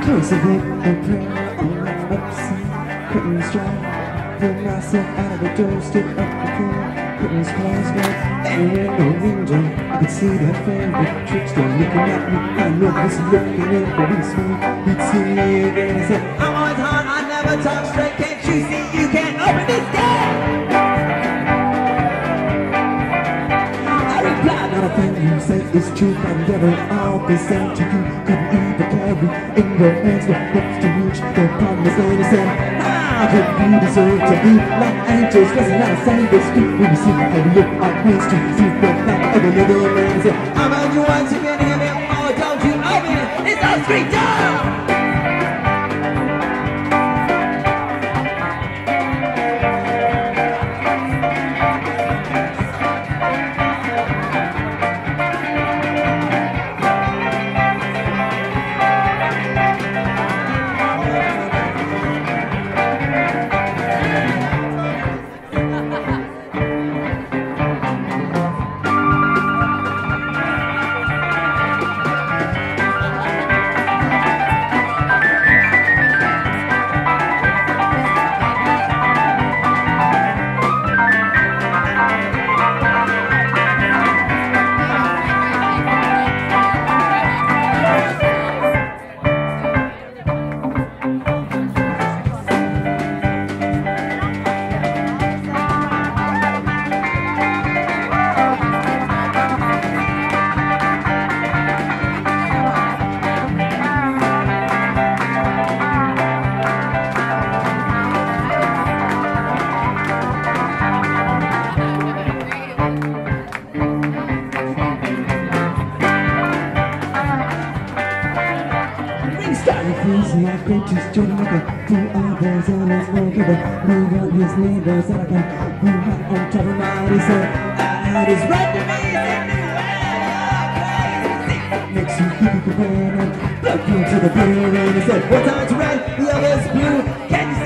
close a bit and prayer on my upside. Curtains dry, pull myself out of the door, stood up the floor. Curtains closed, but there ain't no window. I could see that family trickster looking at me. I know this looking in for me smooth. He'd see me again and said, I'm always hard, I never talk straight. Can't you see you can't open this gate? I replied, not a thing you say is true. I'm never all the same to you. Couldn't even carry in your hands the hopes to reach the promised land. He said, how could you deserve to be like angels dressing out of Sunday street? When you see how you look on Main Street, see what like other little man. He said, I'm on you once you can hear me, oh don't you open it, it's our street door! Freezing like bitches, joining like a fool others on his smoke of a move on his neighbors like a who hot on top of my he said, that is right to me, it's makes you keep it prepared and plug into the brain and he said, one time's red, the other's blue, can you